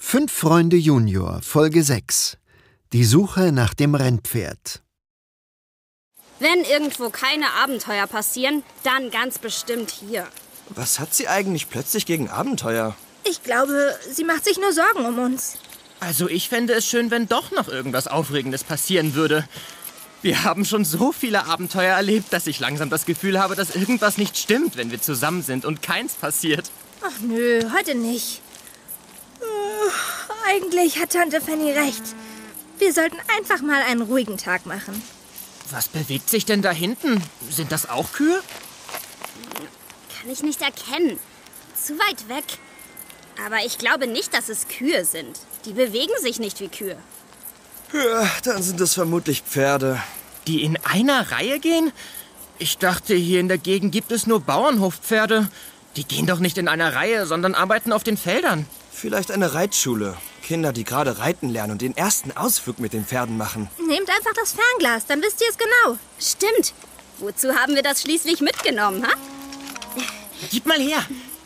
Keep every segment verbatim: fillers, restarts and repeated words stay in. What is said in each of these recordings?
Fünf Freunde Junior, Folge sechs. Die Suche nach dem Rennpferd. Wenn irgendwo keine Abenteuer passieren, dann ganz bestimmt hier. Was hat sie eigentlich plötzlich gegen Abenteuer? Ich glaube, sie macht sich nur Sorgen um uns. Also ich fände es schön, wenn doch noch irgendwas Aufregendes passieren würde. Wir haben schon so viele Abenteuer erlebt, dass ich langsam das Gefühl habe, dass irgendwas nicht stimmt, wenn wir zusammen sind und keins passiert. Ach nö, heute nicht. Uh, eigentlich hat Tante Fanny recht. Wir sollten einfach mal einen ruhigen Tag machen. Was bewegt sich denn da hinten? Sind das auch Kühe? Kann ich nicht erkennen. Zu weit weg. Aber ich glaube nicht, dass es Kühe sind. Die bewegen sich nicht wie Kühe. Ja, dann sind es vermutlich Pferde. Die in einer Reihe gehen? Ich dachte, hier in der Gegend gibt es nur Bauernhofpferde. Die gehen doch nicht in einer Reihe, sondern arbeiten auf den Feldern. Vielleicht eine Reitschule. Kinder, die gerade reiten lernen und den ersten Ausflug mit den Pferden machen. Nehmt einfach das Fernglas, dann wisst ihr es genau. Stimmt. Wozu haben wir das schließlich mitgenommen, ha? Gib mal her.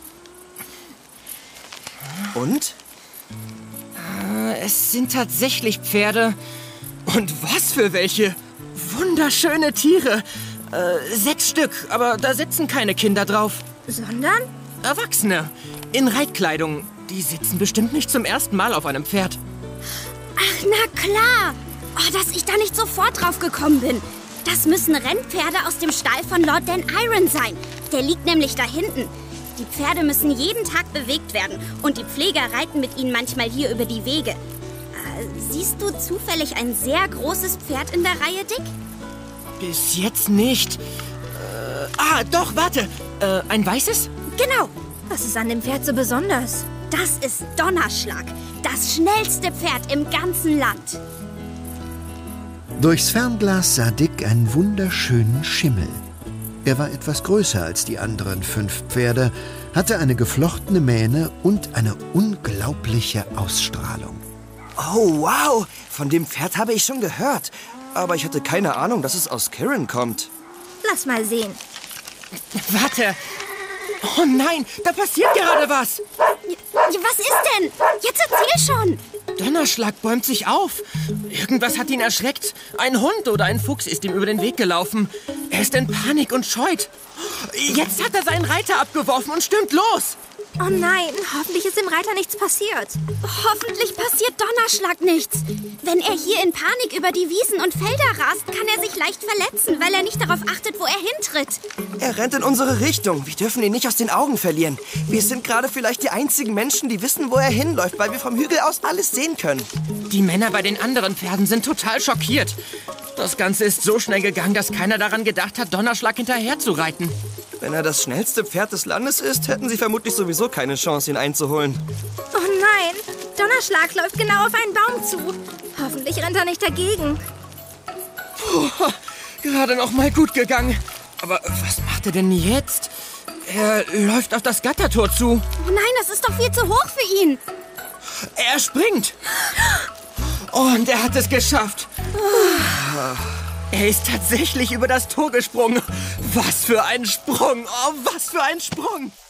Und? Äh, es sind tatsächlich Pferde. Und was für welche? Wunderschöne Tiere. Äh, sechs Stück, aber da sitzen keine Kinder drauf. Sondern? Erwachsene. In Reitkleidung. Die sitzen bestimmt nicht zum ersten Mal auf einem Pferd. Ach, na klar. Oh, dass ich da nicht sofort drauf gekommen bin. Das müssen Rennpferde aus dem Stall von Lord Dan Iron sein. Der liegt nämlich da hinten. Die Pferde müssen jeden Tag bewegt werden. Und die Pfleger reiten mit ihnen manchmal hier über die Wege. Äh, siehst du zufällig ein sehr großes Pferd in der Reihe, Dick? Bis jetzt nicht. Äh, ah, doch, warte. Äh, ein weißes? Genau. Was ist an dem Pferd so besonders? Das ist Donnerschlag. Das schnellste Pferd im ganzen Land. Durchs Fernglas sah Dick einen wunderschönen Schimmel. Er war etwas größer als die anderen fünf Pferde, hatte eine geflochtene Mähne und eine unglaubliche Ausstrahlung. Oh, wow! Von dem Pferd habe ich schon gehört. Aber ich hatte keine Ahnung, dass es aus Kirin kommt. Lass mal sehen. Warte. Oh nein, da passiert gerade was. Was ist denn? Jetzt erzähl schon. Donnerschlag bäumt sich auf. Irgendwas hat ihn erschreckt. Ein Hund oder ein Fuchs ist ihm über den Weg gelaufen. Er ist in Panik und scheut. Jetzt hat er seinen Reiter abgeworfen und stürmt los. Oh nein, hoffentlich ist dem Reiter nichts passiert. Hoffentlich passiert Donnerschlag nichts. Wenn er hier in Panik über die Wiesen und Felder rast, kann er sich leicht verletzen, weil er nicht darauf achtet, wo er hintritt. Er rennt in unsere Richtung. Wir dürfen ihn nicht aus den Augen verlieren. Wir sind gerade vielleicht die einzigen Menschen, die wissen, wo er hinläuft, weil wir vom Hügel aus alles sehen können. Die Männer bei den anderen Pferden sind total schockiert. Das Ganze ist so schnell gegangen, dass keiner daran gedacht hat, Donnerschlag hinterher zu reiten. Wenn er das schnellste Pferd des Landes ist, hätten sie vermutlich sowieso keine Chance, ihn einzuholen. Oh nein, Donnerschlag läuft genau auf einen Baum zu. Hoffentlich rennt er nicht dagegen. Puh, gerade noch mal gut gegangen. Aber was macht er denn jetzt? Er läuft auf das Gattertor zu. Oh nein, das ist doch viel zu hoch für ihn. Er springt. Und er hat es geschafft. Er ist tatsächlich über das Tor gesprungen. Was für ein Sprung! Oh, was für ein Sprung!